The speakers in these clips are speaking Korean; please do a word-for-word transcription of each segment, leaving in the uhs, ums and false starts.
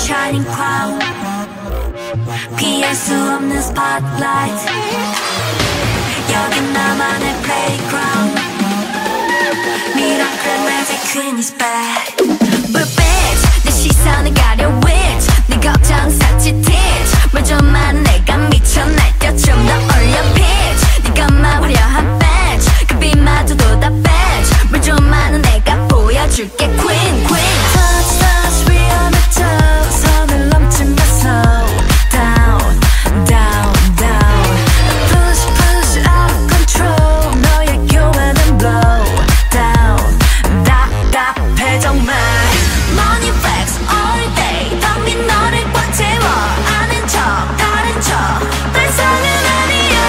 shining crown 피할 수 없는 spotlight 여긴 나만의 playground Miracle magic queen is back But bitch 내 시선을 가려 witch 네 걱정 삭제 teach 말 좀 많은 내가 미쳐 날뛰어 좀 더 올려 pitch 네가 마무려한 bench 그 빛마저도 다 bench 말 좀 많은 내가 보여줄게 queen queen Touch touch 위험해 touch 선을 넘지 마 slow down down down Push push out of control 너의 교환은 blow down 답답해 정말 Money flex all day 덤빈 너를 꽉 채워 아는 척 다른 척 발상은 아니야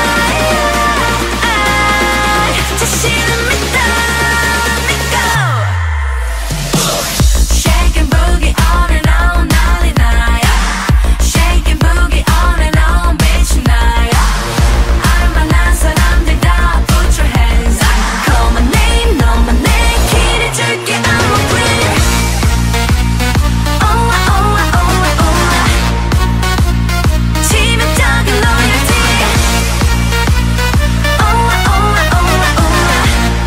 자신은 믿다 Let go Shake and boogie on and on 난리 나야 Shake and boogie on and on 빛이 나야 알만한 사람들 다 put your hands up Call my name 너만 내 길을 줄게 I'm a queen Oh I oh I oh I oh I 치명적인 loyalty Oh I oh I oh I oh I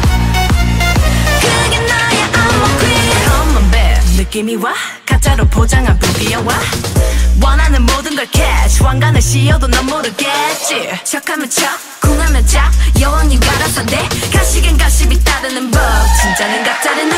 그게 나야 I'm a queen Come on babe 느낌이 와 가짜로 포장한 부비여와 원하는 모든 걸 catch 왕관을 씌워도 넌 모르겠지 척하면 척 궁하면 짝 여왕이 알아서 돼 가식은 가십이 따르는 법 진짜는 가짜는